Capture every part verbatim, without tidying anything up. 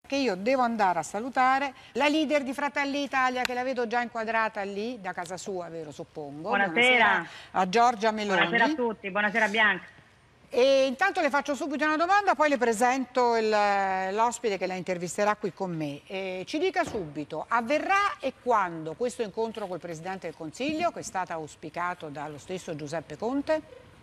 che io devo andare a salutare la leader di Fratelli Italia, che la vedo già inquadrata lì, da casa sua, vero, suppongo. Buonasera. Buonasera a Giorgia Meloni. Buonasera a tutti, buonasera Bianca. E intanto le faccio subito una domanda, poi le presento l'ospite che la intervisterà qui con me. E ci dica subito, avverrà e quando questo incontro col Presidente del Consiglio, che è stato auspicato dallo stesso Giuseppe Conte?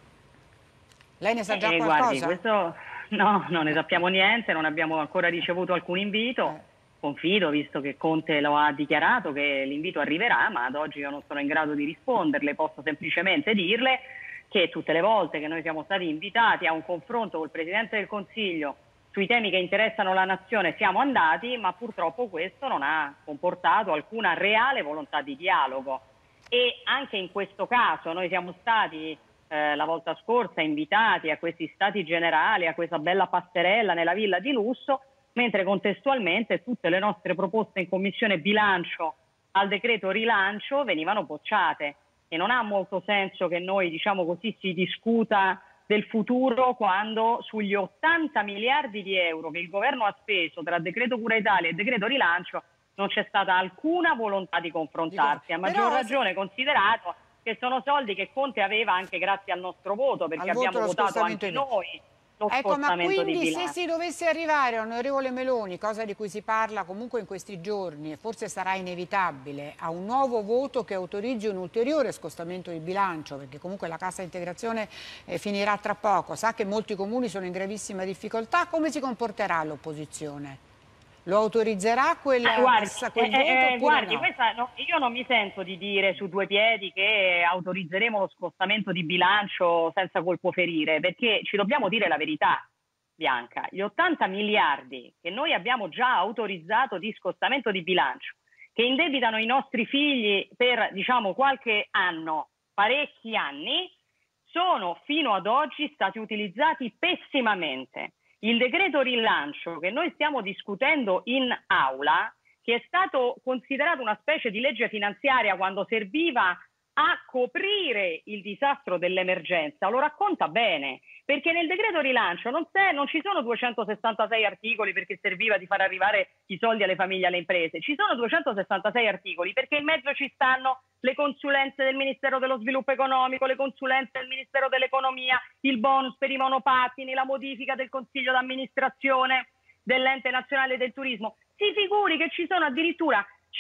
Lei ne sa già eh, qualcosa? Guardi, questo no, non ne sappiamo niente, non abbiamo ancora ricevuto alcun invito. Eh. Confido, visto che Conte lo ha dichiarato, che l'invito arriverà, ma ad oggi io non sono in grado di risponderle, posso semplicemente dirle che tutte le volte che noi siamo stati invitati a un confronto col Presidente del Consiglio sui temi che interessano la nazione siamo andati, ma purtroppo questo non ha comportato alcuna reale volontà di dialogo. E anche in questo caso noi siamo stati eh, la volta scorsa invitati a questi stati generali, a questa bella passerella nella villa di lusso, mentre contestualmente tutte le nostre proposte in Commissione Bilancio al decreto rilancio venivano bocciate. E non ha molto senso che noi, diciamo così, si discuta del futuro quando sugli ottanta miliardi di euro che il governo ha speso tra decreto Cura Italia e decreto rilancio non c'è stata alcuna volontà di confrontarsi, a maggior Però... ragione considerato che sono soldi che Conte aveva anche grazie al nostro voto, perché al abbiamo voto votato anche di... noi lo ecco, ma quindi se bilancio. si dovesse arrivare, onorevole Meloni, cosa di cui si parla comunque in questi giorni e forse sarà inevitabile, a un nuovo voto che autorizzi un ulteriore scostamento di bilancio, perché comunque la cassa integrazione eh, finirà tra poco, sa che molti comuni sono in gravissima difficoltà, come si comporterà l'opposizione? Lo autorizzerà quel, eh, guardi, quel voto eh, eh, guardi no? questa, no, io non mi sento di dire su due piedi che autorizzeremo lo scostamento di bilancio senza colpo ferire, perché ci dobbiamo dire la verità, Bianca. Gli ottanta miliardi che noi abbiamo già autorizzato di scostamento di bilancio, che indebitano i nostri figli per, diciamo, qualche anno, parecchi anni, sono fino ad oggi stati utilizzati pessimamente. Il decreto rilancio che noi stiamo discutendo in aula, che è stato considerato una specie di legge finanziaria quando serviva a coprire il disastro dell'emergenza, lo racconta bene, perché nel decreto rilancio non, non ci sono duecentosessantasei articoli perché serviva di far arrivare i soldi alle famiglie e alle imprese, ci sono duecentosessantasei articoli perché in mezzo ci stanno le consulenze del Ministero dello Sviluppo Economico, le consulenze del Ministero dell'Economia, il bonus per i monopattini, la modifica del Consiglio d'amministrazione dell'Ente Nazionale del Turismo. Si figuri che ci sono addirittura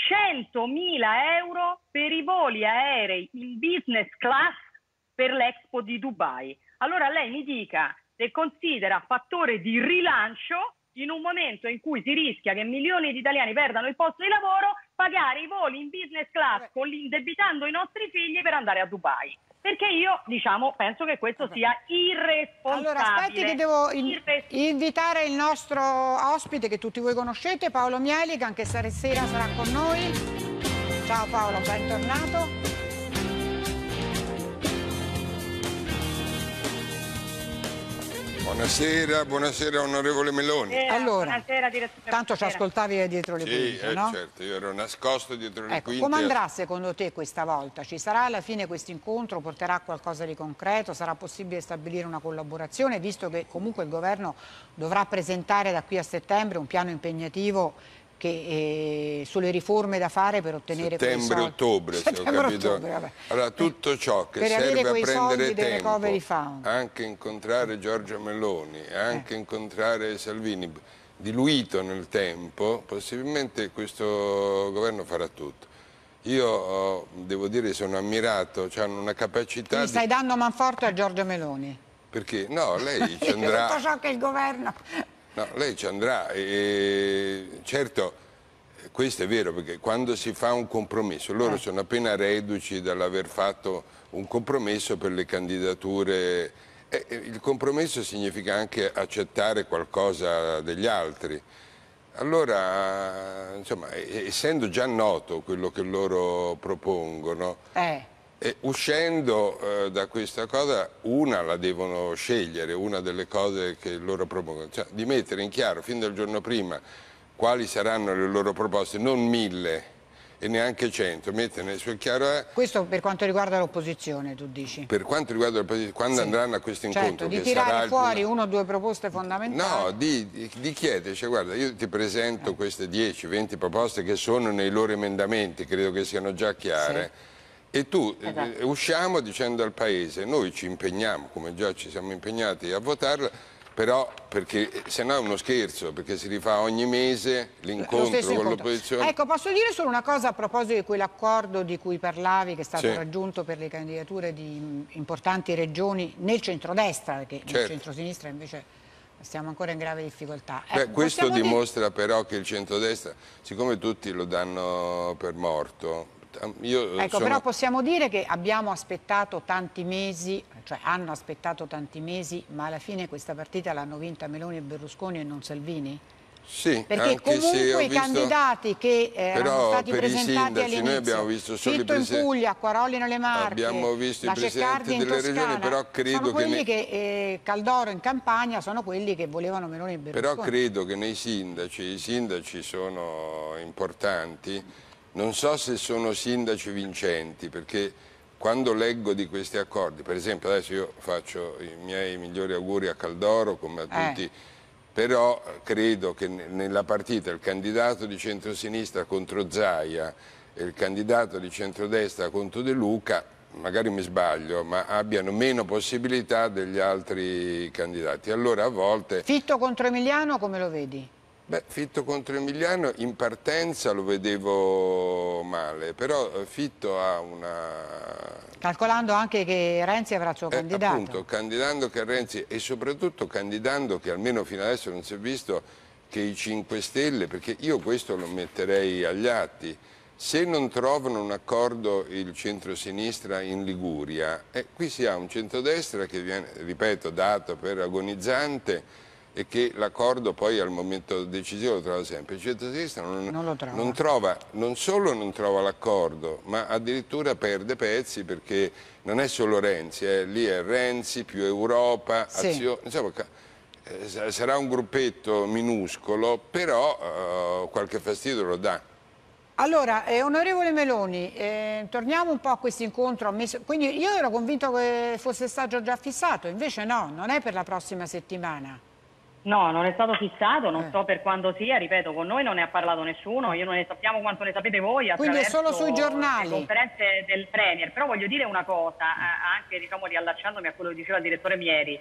centomila euro per i voli aerei in business class per l'Expo di Dubai. Allora lei mi dica se considera fattore di rilancio, in un momento in cui si rischia che milioni di italiani perdano il posto di lavoro, pagare i voli in business class con indebitando i nostri figli per andare a Dubai. Perché io, diciamo, penso che questo sia irresponsabile. Allora, aspetti che devo in invitare il nostro ospite che tutti voi conoscete, Paolo Mieli, che anche stasera sarà con noi. Ciao Paolo, bentornato. Buonasera, buonasera onorevole Meloni. Buonasera, allora, buonasera, direttore. tanto ci ascoltavi dietro le quinte, sì, eh, no? certo, io ero nascosto dietro le ecco, quinte. come andrà secondo te questa volta? Ci sarà alla fine questo incontro? Porterà a qualcosa di concreto? Sarà possibile stabilire una collaborazione, visto che comunque il governo dovrà presentare da qui a settembre un piano impegnativo che, eh, sulle riforme da fare per ottenere quei soldi? Settembre-ottobre, se ho capito. Ottobre, allora, tutto ciò che per serve a prendere tempo, tempo, anche incontrare Giorgia Meloni, anche eh. incontrare Salvini, diluito nel tempo, possibilmente questo governo farà tutto. Io oh, devo dire sono ammirato, hanno una capacità. Quindi stai di... dando manforte a Giorgia Meloni? Perché? No, lei ci andrà. Tutto ciò che il governo... No, lei ci andrà e certo questo è vero, perché quando si fa un compromesso, loro eh. sono appena reduci dall'aver fatto un compromesso per le candidature, e il compromesso significa anche accettare qualcosa degli altri. Allora, insomma, essendo già noto quello che loro propongono, eh. E uscendo eh, da questa cosa, una la devono scegliere, una delle cose che loro propongono, cioè di mettere in chiaro fin dal giorno prima quali saranno le loro proposte, non mille, e neanche cento, mette nel suo chiaro... Questo per quanto riguarda l'opposizione, tu dici? Per quanto riguarda l'opposizione, quando sì. andranno a questo incontro... Certo, di che tirare sarà fuori il... uno o due proposte fondamentali. No, di, di, di chiedere, cioè, guarda, io ti presento eh. queste dieci venti proposte che sono nei loro emendamenti, credo che siano già chiare, sì. e tu esatto. eh, usciamo dicendo al Paese, noi ci impegniamo, come già ci siamo impegnati a votarla, però perché se no è uno scherzo, perché si rifà ogni mese l'incontro con l'opposizione. Ecco, posso dire solo una cosa a proposito di quell'accordo di cui parlavi, che è stato sì. raggiunto per le candidature di importanti regioni nel centrodestra, perché certo. nel centrosinistra invece stiamo ancora in grave difficoltà. Beh, ecco, questo dimostra dire... però che il centrodestra, siccome tutti lo danno per morto, io ecco, sono... però possiamo dire che abbiamo aspettato tanti mesi, cioè hanno aspettato tanti mesi, ma alla fine questa partita l'hanno vinta Meloni e Berlusconi e non Salvini? Sì, perché anche comunque se ho i visto... candidati che eh, erano stati presentati all'inizio, noi abbiamo visto solo Fitto i in Puglia, Quaroli nelle Marche, abbiamo visto la i presidenti in delle Toscana, regioni, però credo sono quelli che, ne... che eh, Caldoro in Campania sono quelli che volevano Meloni e Berlusconi. Però credo che nei sindaci, i sindaci sono importanti, non so se sono sindaci vincenti, perché quando leggo di questi accordi, per esempio adesso io faccio i miei migliori auguri a Caldoro come a tutti, eh. però credo che nella partita il candidato di centrosinistra contro Zaia e il candidato di centrodestra contro De Luca, magari mi sbaglio, ma abbiano meno possibilità degli altri candidati. Allora a volte... Fitto contro Emiliano come lo vedi? Beh, Fitto contro Emiliano in partenza lo vedevo male, però Fitto ha una... Calcolando anche che Renzi avrà il suo eh, candidato. Appunto, candidando che Renzi e soprattutto candidando che almeno fino adesso non si è visto che i cinque Stelle, perché io questo lo metterei agli atti, se non trovano un accordo il centro-sinistra in Liguria, eh, qui si ha un centrodestra che viene, ripeto, dato per agonizzante, e che l'accordo poi al momento decisivo lo trova sempre. Il centro-sinistra non, non, lo trova. non trova, non solo non trova l'accordo, ma addirittura perde pezzi, perché non è solo Renzi, eh, lì è Renzi più Europa, sì. azione, insomma, eh, sarà un gruppetto minuscolo, però eh, qualche fastidio lo dà. Allora, eh, onorevole Meloni, eh, torniamo un po' a questo incontro. Quindi io ero convinto che fosse stato già fissato, invece no, non è per la prossima settimana. No, non è stato fissato, non eh. so per quando sia, ripeto, con noi non ne ha parlato nessuno, io non ne sappiamo quanto ne sapete voi Quindi è solo sui giornali. Le conferenze del Premier, però voglio dire una cosa, eh, anche diciamo riallacciandomi a quello che diceva il direttore Mieri,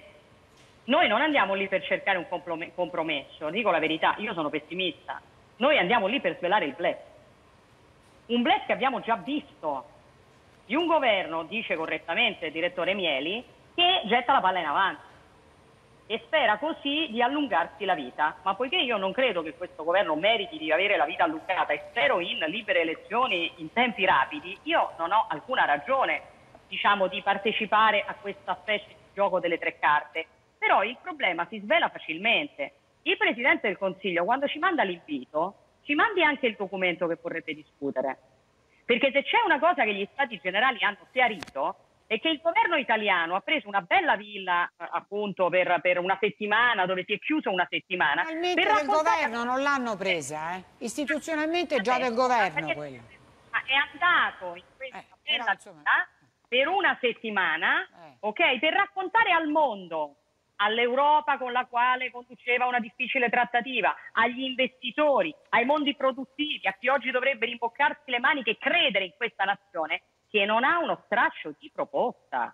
noi non andiamo lì per cercare un compromesso, dico la verità, io sono pessimista, noi andiamo lì per svelare il bluff, un bluff che abbiamo già visto, di un governo, dice correttamente il direttore Mieli, che getta la palla in avanti e spera così di allungarsi la vita, ma poiché io non credo che questo governo meriti di avere la vita allungata e spero in libere elezioni in tempi rapidi, io non ho alcuna ragione, diciamo, di partecipare a questa specie di gioco delle tre carte. Però il problema si svela facilmente. Il Presidente del Consiglio, quando ci manda l'invito, ci mandi anche il documento che vorrebbe discutere, perché se c'è una cosa che gli Stati Generali hanno chiarito è che il governo italiano ha preso una bella villa appunto per, per una settimana, dove si è chiuso una settimana. Finalmente per del governo non l'hanno presa, eh? Istituzionalmente è già del governo quello. È andato in questa eh, bella però, insomma... villa per una settimana, eh. ok, per raccontare al mondo, all'Europa con la quale conduceva una difficile trattativa, agli investitori, ai mondi produttivi, a chi oggi dovrebbe rimboccarsi le maniche e credere in questa nazione, che non ha uno straccio di proposta.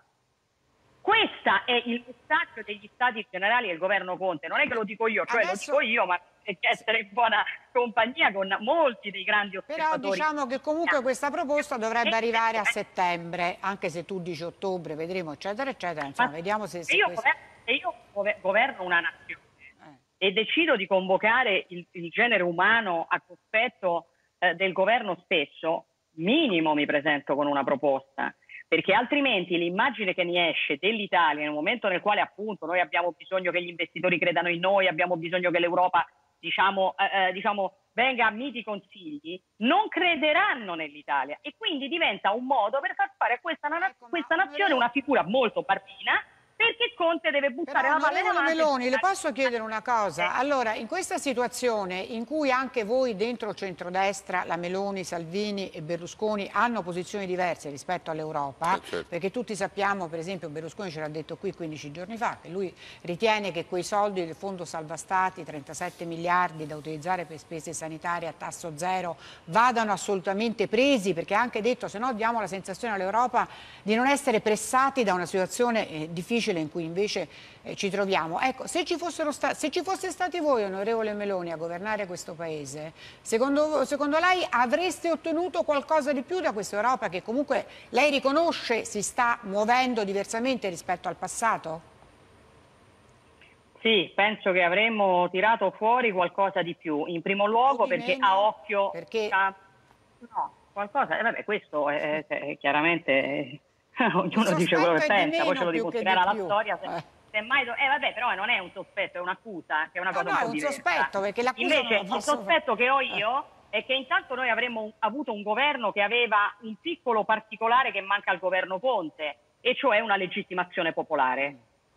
Questo è il messaggio degli Stati Generali e il governo Conte, non è che lo dico io, cioè Adesso... lo dico io, ma c'è che essere in buona compagnia con molti dei grandi osservatori. Però diciamo che comunque questa proposta dovrebbe arrivare a settembre, anche se tu dici ottobre, vedremo eccetera eccetera, insomma, ma vediamo se... se io, questo... governo, se io governo una nazione eh. e decido di convocare il, il genere umano a cospetto eh, del governo stesso, minimo mi presento con una proposta, perché altrimenti l'immagine che ne esce dell'Italia nel momento nel quale appunto noi abbiamo bisogno che gli investitori credano in noi, abbiamo bisogno che l'Europa diciamo, eh, eh, diciamo, venga a miti consigli, non crederanno nell'Italia e quindi diventa un modo per far fare a questa, ecco, questa nazione una figura molto barbina perché Conte deve buttare Però, la palla in avanti. Meloni, le posso chiedere una cosa? Allora, in questa situazione in cui anche voi dentro il centrodestra, la Meloni, Salvini e Berlusconi hanno posizioni diverse rispetto all'Europa, eh, certo. perché tutti sappiamo, per esempio Berlusconi ce l'ha detto qui quindici giorni fa, che lui ritiene che quei soldi del Fondo Salva Stati, trentasette miliardi da utilizzare per spese sanitarie a tasso zero, vadano assolutamente presi, perché ha anche detto se no diamo la sensazione all'Europa di non essere pressati da una situazione eh, difficile in cui invece eh, ci troviamo. Ecco, se ci, fossero sta se ci fosse stati voi, onorevole Meloni, a governare questo Paese, secondo, secondo lei avreste ottenuto qualcosa di più da questa Europa che comunque lei riconosce si sta muovendo diversamente rispetto al passato? Sì, penso che avremmo tirato fuori qualcosa di più, in primo luogo perché meno, a occhio... Perché... No, qualcosa... Eh, vabbè, questo è, è chiaramente... ognuno dice quello che pensa, poi ce lo dimostrerà la storia. Se, eh. se mai do... eh vabbè, però non è un sospetto, è un'accusa, che è una cosa no, un no, po' è un diversa. sospetto, perché l'accusa Invece non la posso... il sospetto che ho io è che intanto noi avremmo un, avuto un governo che aveva un piccolo particolare che manca al governo Conte, e cioè una legittimazione popolare.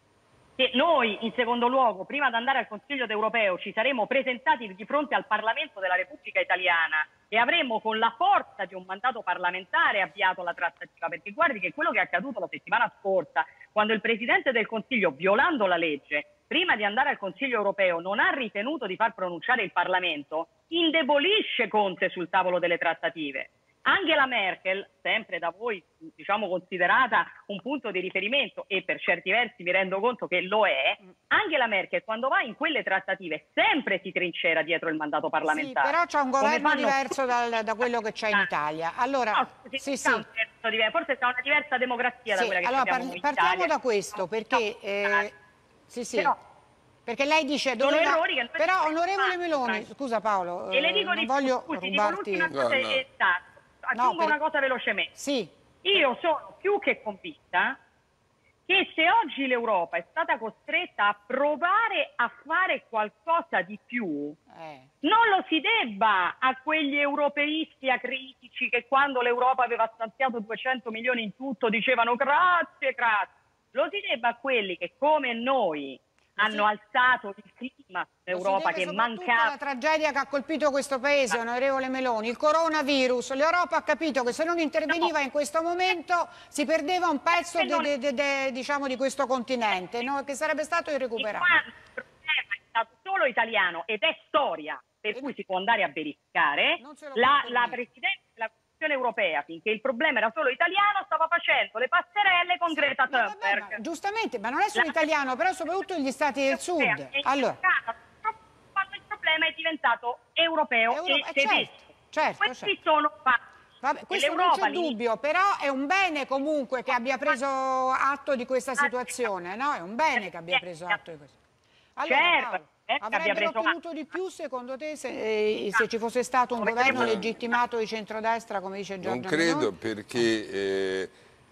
Che noi, in secondo luogo, prima di andare al Consiglio d'Europeo, ci saremmo presentati di fronte al Parlamento della Repubblica Italiana e avremmo con la forza di un mandato parlamentare avviato la trattativa, perché guardi che quello che è accaduto la settimana scorsa, quando il Presidente del Consiglio, violando la legge, prima di andare al Consiglio Europeo non ha ritenuto di far pronunciare il Parlamento, indebolisce Conte sul tavolo delle trattative. Angela Merkel, sempre da voi diciamo considerata un punto di riferimento, e per certi versi mi rendo conto che lo è, Angela Merkel quando va in quelle trattative sempre si trincera dietro il mandato parlamentare. Sì, però c'è un governo fanno... diverso dal, da quello che c'è in Italia. Allora, no, sì, sì. forse c'è una diversa democrazia sì, da quella che allora, abbiamo par in partiamo Italia. da questo, perché... Eh, sì, sì. Però, perché lei dice sono doveva... errori che però onorevole Meloni, scusa Paolo, e le dico non di voglio scusi, rubarti... dico l'ultima cosa, no, no. è stato. Aggiungo no, per... una cosa velocemente. Sì. Io sono più che convinta che se oggi l'Europa è stata costretta a provare a fare qualcosa di più, eh. non lo si debba a quegli europeisti acritici che quando l'Europa aveva stanziato duecento milioni in tutto dicevano grazie, grazie. Lo si debba a quelli che come noi hanno sì. alzato il clima dell'Europa che mancava. La tragedia che ha colpito questo paese, onorevole Meloni, il coronavirus, l'Europa ha capito che se non interveniva no. in questo momento si perdeva un pezzo de, de, de, de, diciamo, di questo continente, no? Che sarebbe stato irrecuperabile. Il problema è stato solo italiano ed è storia, per e cui si può andare a verificare, la, la Presidente della Europea, finché il problema era solo italiano, stava facendo le passerelle con Greta Thunberg. Vabbè, ma, giustamente, ma non è solo la... italiano, però soprattutto gli stati del sud. Allora. Quando il problema è diventato europeo Euro... e tedesco. Certo, certo, Questi certo. sono fatti. Vabbè, questo non c'è dubbio, però è un bene comunque che abbia preso atto di questa situazione, no? È un bene che abbia preso atto di questo. Allora, certo. Paolo, avrebbero ottenuto di più secondo te se, eh, se ci fosse stato un governo legittimato di centrodestra, come dice Giorgio Non credo Meloni? perché eh,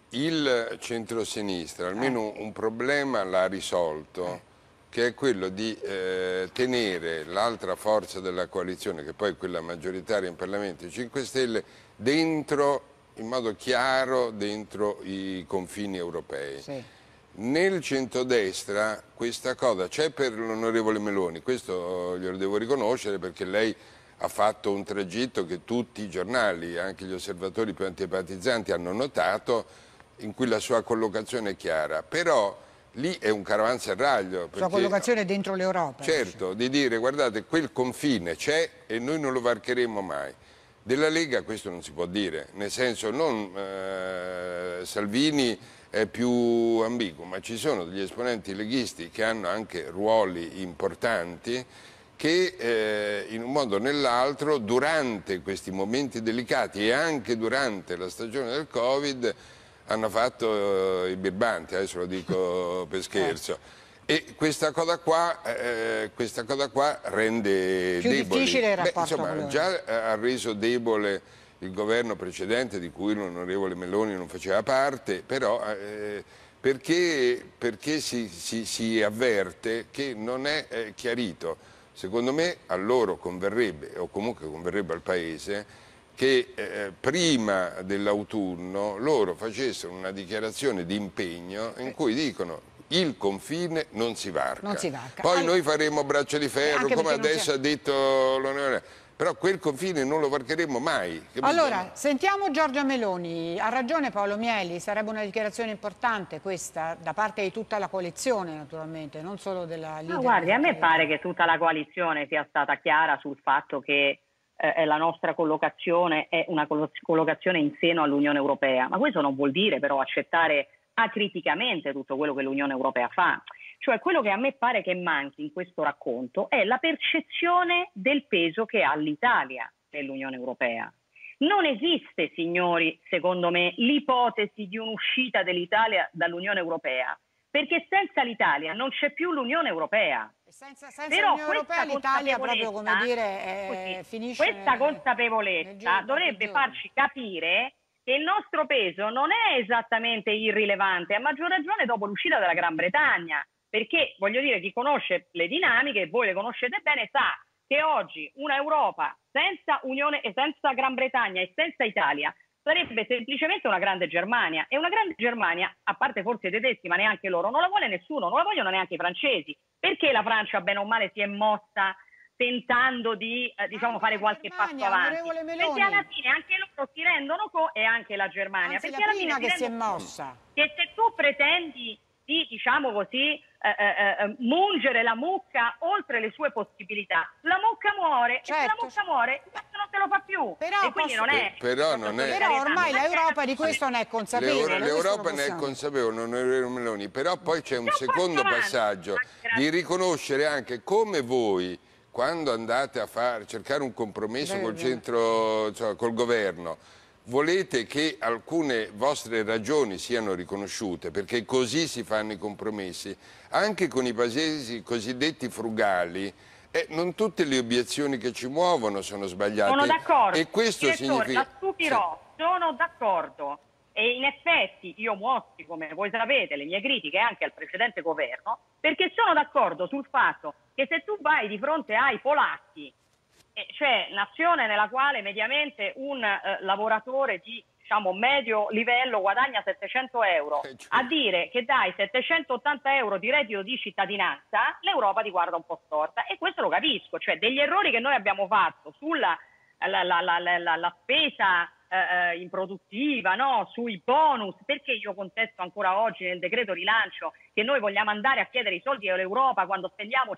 il centrosinistra almeno un problema l'ha risolto, che è quello di eh, tenere l'altra forza della coalizione, che poi è quella maggioritaria in Parlamento, i cinque Stelle, dentro, in modo chiaro, dentro i confini europei. Sì. Nel centrodestra questa cosa c'è per l'onorevole Meloni, questo glielo devo riconoscere perché lei ha fatto un tragitto che tutti i giornali, anche gli osservatori più antipatizzanti hanno notato, in cui la sua collocazione è chiara, però lì è un caravanserraglio. La sua collocazione dentro l'Europa. Certo, di dire guardate quel confine c'è e noi non lo varcheremo mai. Della Lega questo non si può dire, nel senso non eh, Salvini è più ambiguo, ma ci sono degli esponenti leghisti che hanno anche ruoli importanti che eh, in un modo o nell'altro durante questi momenti delicati e anche durante la stagione del Covid hanno fatto eh, i birbanti, adesso lo dico per scherzo. E questa cosa qua, eh, questa cosa qua rende più deboli. difficile il rapporto. Beh, insomma, già ha reso debole il governo precedente, di cui l'onorevole Meloni non faceva parte, però eh, perché, perché si, si, si avverte che non è eh, chiarito. Secondo me a loro converrebbe, o comunque converrebbe al Paese, che eh, prima dell'autunno loro facessero una dichiarazione di impegno in cui dicono il confine non si varca. Non si varca. Poi allora, noi faremo braccio di ferro, come adesso ha detto l'Unione, però quel confine non lo varcheremo mai. Capito? Allora, sentiamo Giorgia Meloni. Ha ragione Paolo Mieli, sarebbe una dichiarazione importante questa, da parte di tutta la coalizione naturalmente, non solo della leader. No, guardi, a me pare che tutta la coalizione sia stata chiara sul fatto che eh, la nostra collocazione è una collocazione in seno all'Unione Europea, ma questo non vuol dire però accettare acriticamente tutto quello che l'Unione Europea fa. Cioè quello che a me pare che manchi in questo racconto è la percezione del peso che ha l'Italia nell'Unione Europea. Non esiste, signori, secondo me, l'ipotesi di un'uscita dell'Italia dall'Unione Europea, perché senza l'Italia non c'è più l'Unione Europea. Senza, senza l'Unione Europea l'Italia proprio, come dire, è, così, finisce questa nel, consapevolezza nel dovrebbe farci capire che il nostro peso non è esattamente irrilevante, a maggior ragione dopo l'uscita della Gran Bretagna, perché voglio dire, chi conosce le dinamiche, voi le conoscete bene, sa che oggi una Europa senza Unione e senza Gran Bretagna e senza Italia sarebbe semplicemente una grande Germania, e una grande Germania, a parte forse i tedeschi, ma neanche loro, non la vuole nessuno, non la vogliono neanche i francesi. Perché la Francia bene o male si è mossa tentando di eh, diciamo, fare qualche Germania, passo avanti? Perché alla fine anche loro si rendono conto, e anche la Germania, Anzi, perché la alla prima fine che si, si è mossa. Che se tu pretendi di, diciamo così, eh, eh, mungere la mucca oltre le sue possibilità, la mucca muore, certo. E se la mucca muore, non te lo fa più. Però, e quindi posso... non è, però, non è... però ormai l'Europa di questo ne è consapevole. L'Europa ne è consapevole, onorevole Meloni, però poi c'è un secondo passaggio di riconoscere anche come voi, quando andate a far, cercare un compromesso col centro, cioè, col governo, volete che alcune vostre ragioni siano riconosciute, perché così si fanno i compromessi, anche con i paesi cosiddetti frugali. Eh, non tutte le obiezioni che ci muovono sono sbagliate. Sono d'accordo. E questo Direttore, significa... la stupirò, sì. Sono d'accordo. E in effetti io mostri, come voi sapete, le mie critiche anche al precedente governo, perché sono d'accordo sul fatto che se tu vai di fronte ai polacchi, eh, cioè nazione nella quale mediamente un eh, lavoratore di diciamo medio livello guadagna settecento euro, a dire che dai settecentottanta euro di reddito di cittadinanza, l'Europa ti guarda un po' storta, e questo lo capisco. Cioè degli errori che noi abbiamo fatto sulla la, la, la, la, la spesa eh, improduttiva, no? Sui bonus, perché io contesto ancora oggi nel decreto rilancio che noi vogliamo andare a chiedere i soldi all'Europa quando spendiamo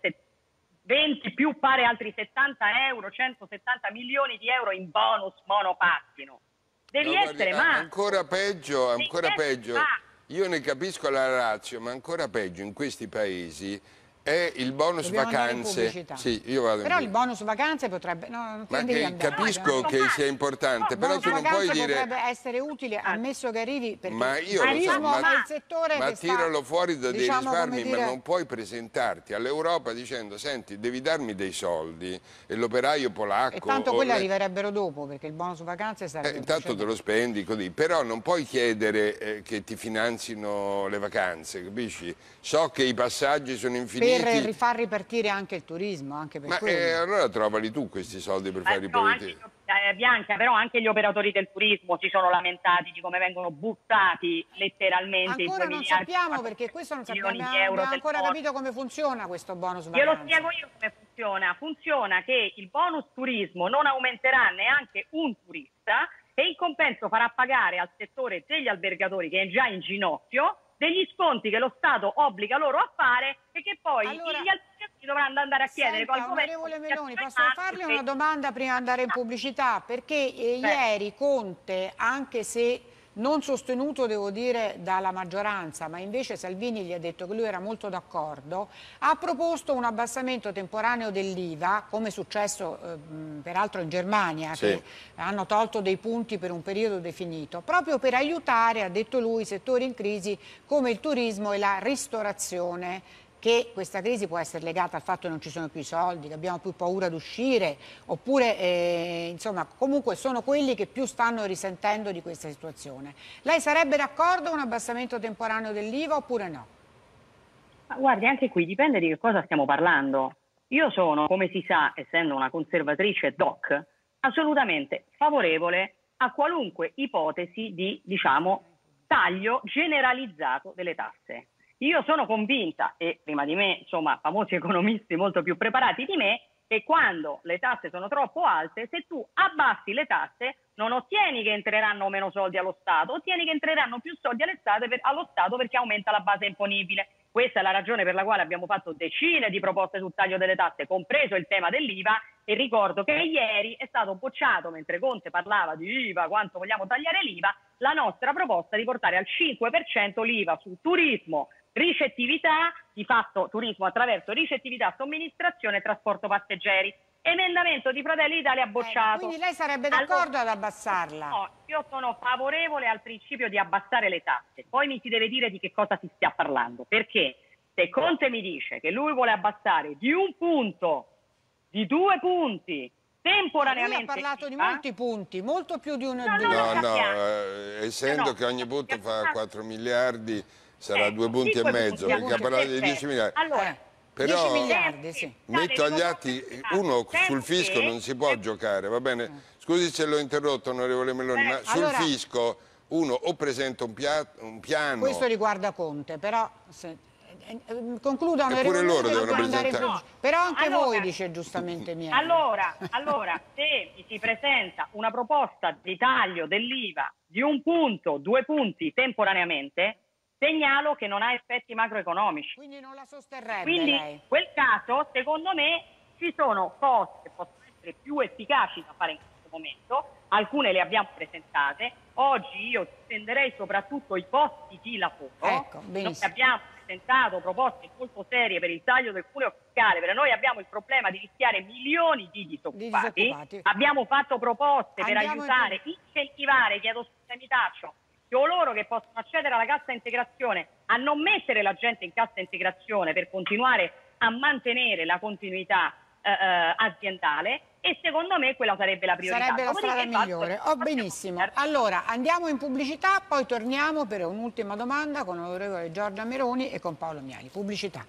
centoventi più pare altri settanta euro, centosettanta milioni di euro in bonus monopattino. Devi no, essere guardi, matto. Ancora peggio, ancora peggio. Io ne capisco la ratio, ma ancora peggio in questi paesi è il bonus Dobbiamo vacanze. Sì, io vado però il bonus vacanze potrebbe... No, non ma che andare, capisco no, che no, sia importante, no, però tu non puoi dire... potrebbe essere utile, ammesso che arrivi, perché ma io lo so, ma, ma, il settore ma che tiralo sta, fuori da diciamo, dei risparmi, dire... ma non puoi presentarti all'Europa dicendo senti, devi darmi dei soldi, e l'operaio polacco... E tanto quelli le... arriverebbero dopo, perché il bonus vacanze sarebbe... Eh, intanto te lo spendi così, però non puoi chiedere eh, che ti finanzino le vacanze, capisci? So che i passaggi sono infiniti... Per rifar ripartire anche il turismo, anche per ma eh, allora trovali tu questi soldi per fare eh, ripartire. No, eh, Bianca, però anche gli operatori del turismo si sono lamentati di come vengono buttati letteralmente i ancora due non miliardi sappiamo, perché questo non sappiamo, di abbiamo, euro abbiamo ancora capito come funziona questo bonus vacanze. Glielo spiego io come funziona. Funziona che il bonus turismo non aumenterà neanche un turista, e in compenso farà pagare al settore degli albergatori, che è già in ginocchio, degli sconti che lo Stato obbliga loro a fare, e che poi allora, gli albergatori dovranno andare a chiedere senta, al governo. Onorevole Meloni, posso farle una domanda prima di andare in pubblicità? Perché eh, ieri Conte, anche se non sostenuto, devo dire, dalla maggioranza, ma invece Salvini gli ha detto che lui era molto d'accordo, ha proposto un abbassamento temporaneo dell'I V A, come è successo eh, peraltro in Germania, sì, che hanno tolto dei punti per un periodo definito, proprio per aiutare, ha detto lui, settori in crisi come il turismo e la ristorazione, che questa crisi può essere legata al fatto che non ci sono più i soldi, che abbiamo più paura di uscire, oppure eh, insomma comunque sono quelli che più stanno risentendo di questa situazione. Lei sarebbe d'accordo a un abbassamento temporaneo dell'I V A oppure no? Ma guardi, anche qui dipende di che cosa stiamo parlando. Io sono, come si sa, essendo una conservatrice doc, assolutamente favorevole a qualunque ipotesi di, diciamo, taglio generalizzato delle tasse. Io sono convinta, e prima di me, insomma, famosi economisti molto più preparati di me, che quando le tasse sono troppo alte, se tu abbassi le tasse, non ottieni che entreranno meno soldi allo Stato, ottieni che entreranno più soldi alle state per, allo Stato perché aumenta la base imponibile. Questa è la ragione per la quale abbiamo fatto decine di proposte sul taglio delle tasse, compreso il tema dell'I V A, e ricordo che ieri è stato bocciato, mentre Conte parlava di I V A, quanto vogliamo tagliare l'I V A, la nostra proposta di portare al cinque per cento l'I V A su turismo, ricettività, di fatto turismo attraverso ricettività, somministrazione e trasporto passeggeri. Emendamento di Fratelli d'Italia bocciato. Eh, quindi lei sarebbe d'accordo allora, ad abbassarla? No, io sono favorevole al principio di abbassare le tasse, poi mi si deve dire di che cosa si stia parlando, perché se Conte mi dice che lui vuole abbassare di un punto, di due punti, temporaneamente... Lui ha parlato di eh? molti punti, molto più di uno. No, di no, No, lo no, sappiamo. eh, essendo No, che ogni punto fa sappiamo. quattro miliardi, sarà Eh, due punti e cinque mezzo, punti, perché ha parlato di perfetto. dieci miliardi. Allora, Eh, Però dieci miliardi, sì. metto agli atti, uno sul fisco non si può Eh, giocare, va bene? Scusi se l'ho interrotto, onorevole Meloni, Eh, ma sul allora- fisco uno o presenta un, pia- un piano... Questo riguarda Conte, però se, eh, eh, concluda Eppure onorevole loro Meloni, devono non andare in presentare- progi- Però anche Allora- voi, dice giustamente Miele. Allora, allora, se mi si presenta una proposta di taglio dell'I V A di un punto, due punti temporaneamente, segnalo che non ha effetti macroeconomici. Quindi non la sosterrebbe Quindi lei? in quel caso, secondo me, ci sono cose che possono essere più efficaci da fare in questo momento, alcune le abbiamo presentate, oggi io tenderei soprattutto i posti di lavoro. Ecco, Noi benissimo. abbiamo presentato proposte molto serie per il taglio del cuneo fiscale, perché noi abbiamo il problema di rischiare milioni di disoccupati, Di disoccupati. abbiamo fatto proposte Andiamo per aiutare, in- incentivare, chiedo scusa mi taccio, coloro che possono accedere alla cassa integrazione a non mettere la gente in cassa integrazione per continuare a mantenere la continuità eh, eh, aziendale, e secondo me quella sarebbe la priorità. Sarebbe la Dopodiché strada il fatto migliore. che- Oh, benissimo. Allora, andiamo in pubblicità, poi torniamo per un'ultima domanda con l'onorevole Giorgia Meloni e con Paolo Miali. Pubblicità.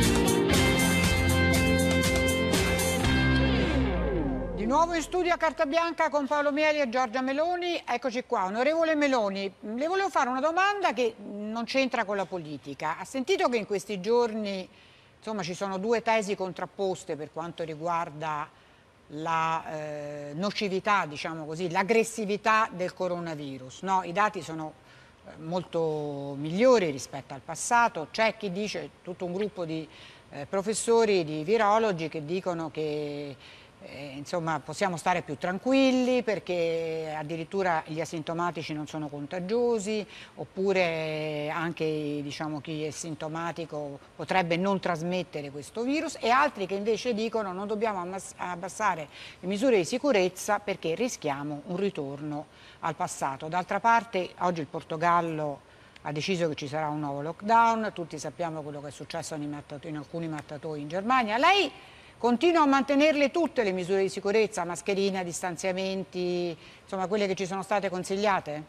Di nuovo in studio a Carta Bianca con Paolo Mieli e Giorgia Meloni. Eccoci qua. Onorevole Meloni, le volevo fare una domanda che non c'entra con la politica. Ha sentito che in questi giorni, insomma, ci sono due tesi contrapposte per quanto riguarda la eh, nocività, diciamo così, l'aggressività del coronavirus, no? I dati sono eh, molto migliori rispetto al passato. C'è chi dice, tutto un gruppo di eh, professori, di virologi che dicono che Eh, insomma, possiamo stare più tranquilli perché addirittura gli asintomatici non sono contagiosi, oppure anche, diciamo, chi è sintomatico potrebbe non trasmettere questo virus, e altri che invece dicono non dobbiamo abbassare le misure di sicurezza perché rischiamo un ritorno al passato. D'altra parte oggi il Portogallo ha deciso che ci sarà un nuovo lockdown, tutti sappiamo quello che è successo in, in alcuni mattatoi in Germania. Lei continua a mantenerle tutte le misure di sicurezza, mascherina, distanziamenti, insomma quelle che ci sono state consigliate?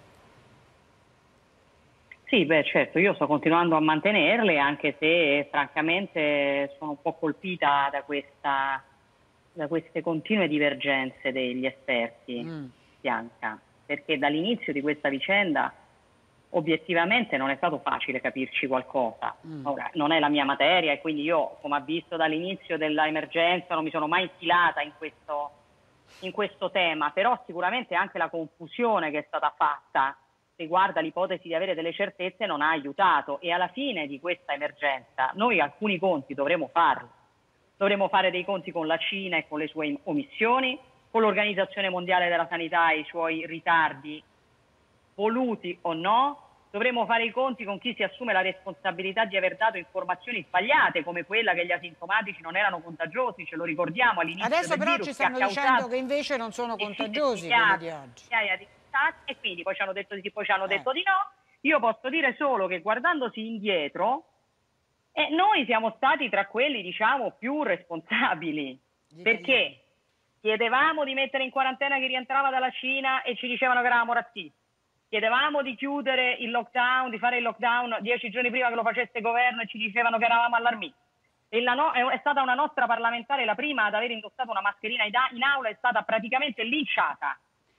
Sì, beh certo, io sto continuando a mantenerle, anche se francamente sono un po' colpita da, questa, da queste continue divergenze degli esperti, Mm. Bianca, perché dall'inizio di questa vicenda obiettivamente non è stato facile capirci qualcosa. Mm. Ora, non è la mia materia e quindi io, come ha visto dall'inizio dell'emergenza, non mi sono mai infilata in questo, in questo tema, però sicuramente anche la confusione che è stata fatta riguardo l'ipotesi di avere delle certezze non ha aiutato, e alla fine di questa emergenza noi alcuni conti dovremo farli. Dovremo fare dei conti con la Cina e con le sue omissioni, con l'Organizzazione Mondiale della Sanità e i suoi ritardi voluti o no. Dovremo fare i conti con chi si assume la responsabilità di aver dato informazioni sbagliate, come quella che gli asintomatici non erano contagiosi, ce lo ricordiamo all'inizio del Adesso virus. però ci stanno che ha dicendo causato che invece non sono decine di contagiosi migliaia- quelli di oggi. migliaia di contagi, e quindi poi ci hanno detto di sì, poi ci hanno Eh. detto di no. Io posso dire solo che guardandosi indietro, eh, noi siamo stati tra quelli, diciamo, più responsabili, Gli perché italiani. chiedevamo di mettere in quarantena chi rientrava dalla Cina e ci dicevano che eravamo razzisti. Chiedevamo di chiudere il lockdown, di fare il lockdown dieci giorni prima che lo facesse il governo e ci dicevano che eravamo allarmisti. E la no- è stata una nostra parlamentare la prima ad aver indossato una mascherina in aula, è stata praticamente linciata.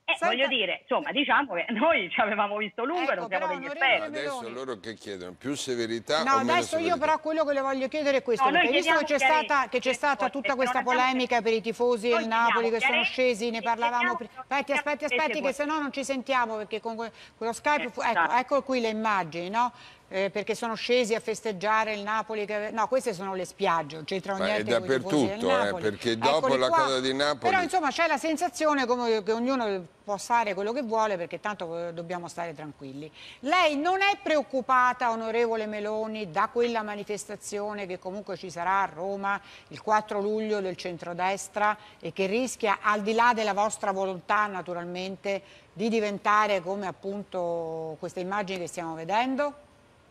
Eh, voglio dire, insomma, diciamo che noi ci avevamo visto lungo ecco, e non siamo però, degli esperti. Adesso loro che chiedono? Più severità no, o meno adesso severità? io però quello che le voglio chiedere è questo, No, perché visto che c'è stata, che c'è stata tutta questa polemica per i tifosi del Napoli che sono scesi, ne parlavamo prima. Aspetti, aspetti, aspetti, che se no non ci sentiamo, perché con quello Skype, ecco, ecco qui le immagini, no? Eh, perché sono scesi a festeggiare il Napoli che... no, queste sono le spiagge, non c'entrano niente con i tifosi del Napoli, eh, perché dopo eccoli la qua. cosa di Napoli però insomma c'è la sensazione come che ognuno può fare quello che vuole, perché tanto dobbiamo stare tranquilli. Lei non è preoccupata, onorevole Meloni, da quella manifestazione che comunque ci sarà a Roma il quattro luglio del centrodestra e che rischia, al di là della vostra volontà naturalmente, di diventare come appunto queste immagini che stiamo vedendo?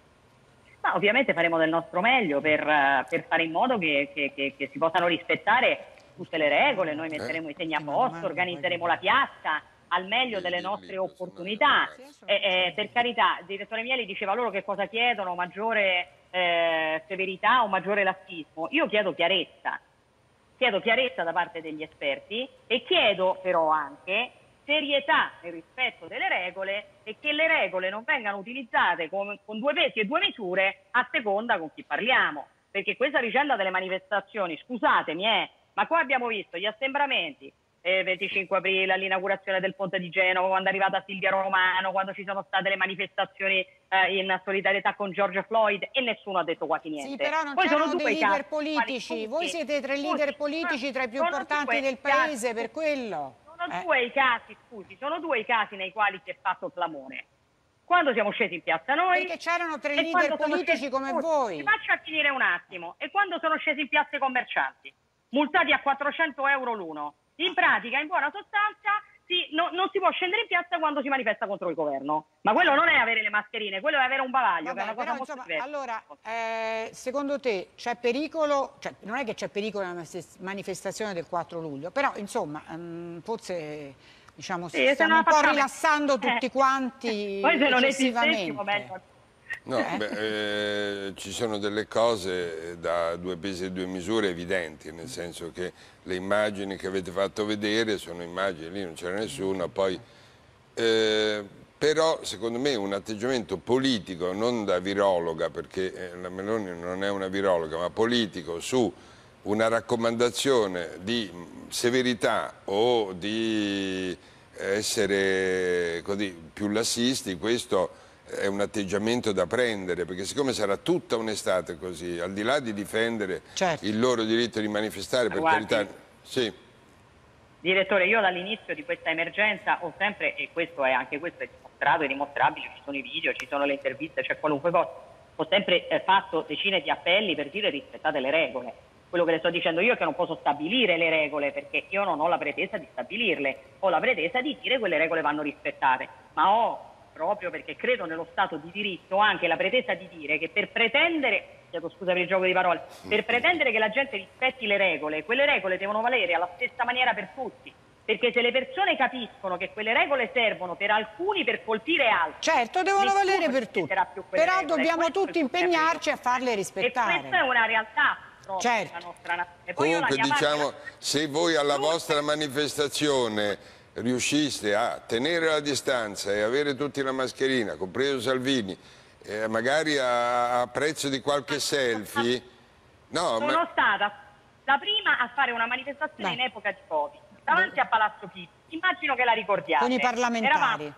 Ma ovviamente faremo del nostro meglio per, per fare in modo che, che, che, che si possano rispettare tutte le regole. Noi metteremo i segni a posto, organizzeremo la piazza al meglio delle nostre opportunità. Eh, eh, per carità, il direttore Mieli diceva loro che cosa chiedono, maggiore eh, severità o maggiore lassismo. Io chiedo chiarezza, chiedo chiarezza da parte degli esperti e chiedo però anche serietà nel rispetto delle regole e che le regole non vengano utilizzate con, con due pesi e due misure a seconda con chi parliamo. Perché questa vicenda delle manifestazioni, scusatemi, eh, ma qua abbiamo visto gli assembramenti, eh, venticinque aprile, all'inaugurazione del ponte di Genova, quando è arrivata Silvia Romano, quando ci sono state le manifestazioni eh, in solidarietà con George Floyd e nessuno ha detto quasi niente. Sì, però non Poi c'erano dei leader casi, politici, voi siete tre leader politici tra i più importanti del paese, per quello. Sono Eh. due i casi, scusi, sono due i casi nei quali si è fatto clamore. Quando siamo scesi in piazza noi... Perché c'erano tre leader politici scesi, come scusi, voi. Mi faccia finire un attimo. E quando sono scesi in piazza i commercianti, multati a quattrocento euro l'uno. In pratica, in buona sostanza, si, no, non si può scendere in piazza quando si manifesta contro il governo. Ma quello non è avere le mascherine, quello è avere un bavaglio, Vabbè, che è una cosa però, molto insomma, diversa. allora, eh, secondo te c'è pericolo, cioè non è che c'è pericolo nella manifestazione del quattro luglio, però insomma, um, forse diciamo, sì, stiamo un po' facciamo... rilassando tutti eh. quanti Poi se non eccessivamente. esistessimo meglio. No, Eh? beh, eh, ci sono delle cose da due pesi e due misure evidenti, nel senso che le immagini che avete fatto vedere sono immagini, lì non c'era nessuno, poi, eh, però secondo me un atteggiamento politico, non da virologa, perché eh, la Meloni non è una virologa, ma politico, su una raccomandazione di severità o di essere così, più lassisti, questo è un atteggiamento da prendere, perché siccome sarà tutta un'estate così, al di là di difendere certo. il loro diritto di manifestare, per Guardi, carità... Sì. Direttore, io dall'inizio di questa emergenza ho sempre, e questo è anche questo è dimostrato, è dimostrabile, ci sono i video, ci sono le interviste, c'è qualunque cosa, ho sempre eh, fatto decine di appelli per dire rispettate le regole. Quello che le sto dicendo io è che non posso stabilire le regole, perché io non ho la pretesa di stabilirle, ho la pretesa di dire che quelle regole vanno rispettate, ma ho, proprio perché credo nello Stato di diritto, anche la pretesa di dire che per pretendere, chiedo scusa per il gioco di parole, per pretendere che la gente rispetti le regole, quelle regole devono valere alla stessa maniera per tutti. Perché se le persone capiscono che quelle regole servono per alcuni per colpire altri... Certo, devono valere per tutti, però regole. dobbiamo tutti impegnarci a farle rispettare. E questa è una realtà. Certo. La nostra nazione. Comunque diciamo, parte... se voi alla vostra manifestazione riusciste a tenere la distanza e avere tutti la mascherina, compreso Salvini, eh, magari a, a prezzo di qualche selfie... No, sono ma... stata la prima a fare una manifestazione Beh. in epoca di Covid, davanti Beh. a Palazzo Chigi, immagino che la ricordiate. Con i parlamentari. Eravamo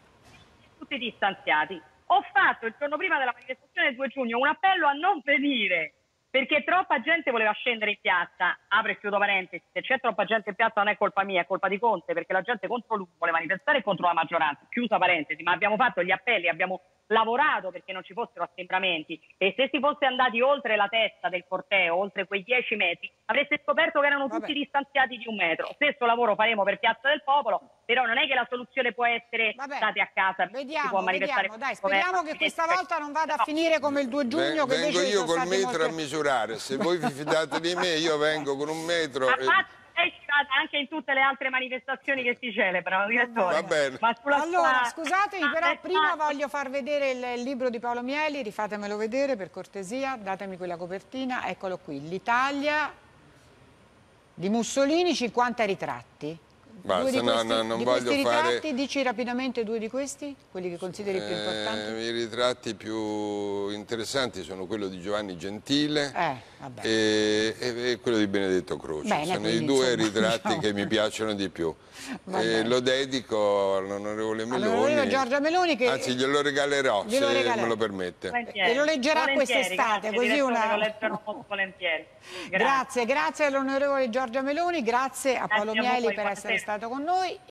tutti distanziati. Ho fatto il giorno prima della manifestazione del due giugno un appello a non venire, perché troppa gente voleva scendere in piazza. Apro e chiudo parentesi, se c'è troppa gente in piazza non è colpa mia, è colpa di Conte, perché la gente contro lui vuole manifestare contro la maggioranza, chiusa parentesi, ma abbiamo fatto gli appelli, abbiamo lavorato perché non ci fossero assembramenti, e se si fosse andati oltre la testa del corteo, oltre quei dieci metri, avreste scoperto che erano tutti Vabbè. distanziati di un metro. Stesso lavoro faremo per Piazza del Popolo, però non è che la soluzione può essere Vabbè. state a casa, vediamo, si può manifestare. Vediamo, dai, speriamo che questa volta non vada a finire come il due giugno. Che vengo io col metro molto... a misurare, se voi vi fidate di me io vengo con un metro. E... Lei ci vada anche in tutte le altre manifestazioni che si celebrano, direttore. Va bene. Ma sulla allora, sua... scusatemi, però prima voglio far vedere il, il libro di Paolo Mieli, rifatemelo vedere per cortesia, datemi quella copertina, eccolo qui, l'Italia di Mussolini, cinquanta ritratti. Basta, di no, questi, no, non di voglio questi fare... ritratti, dici rapidamente due di questi, quelli che consideri più importanti? Eh, I ritratti più interessanti sono quello di Giovanni Gentile Eh, vabbè. e, e- e quello di Benedetto Croce. Bene, sono quindi, i due insomma, ritratti diciamo- che mi piacciono di più. Va E bene. lo dedico all'onorevole All'onorevole Meloni. Giorgia Meloni che... Anzi, glielo regalerò, Glielo se regalerà. me lo permette. Volentieri. E lo leggerà Volentieri, quest'estate, grazie, così direttore, una... lo leggerò molto volentieri. Grazie. Grazie, grazie all'onorevole Giorgia Meloni, grazie a Paolo Grazie a Mieli voi, per essere buonasera. stato con noi.